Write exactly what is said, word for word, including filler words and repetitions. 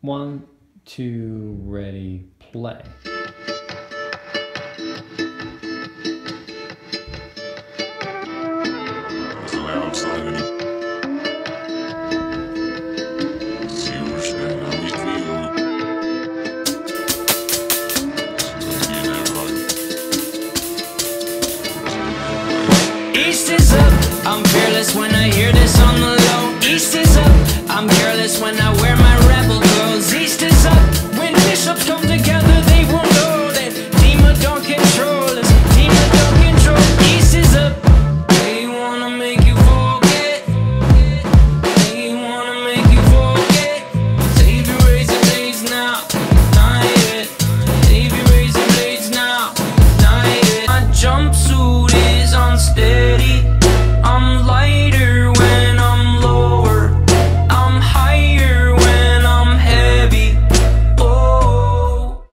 One, two, ready, play. It's loud silent. See what's that? How we feel. Being that rock. East is up, I'm fearless when I hear this on the low. East is up, I'm careless when I wear my rebel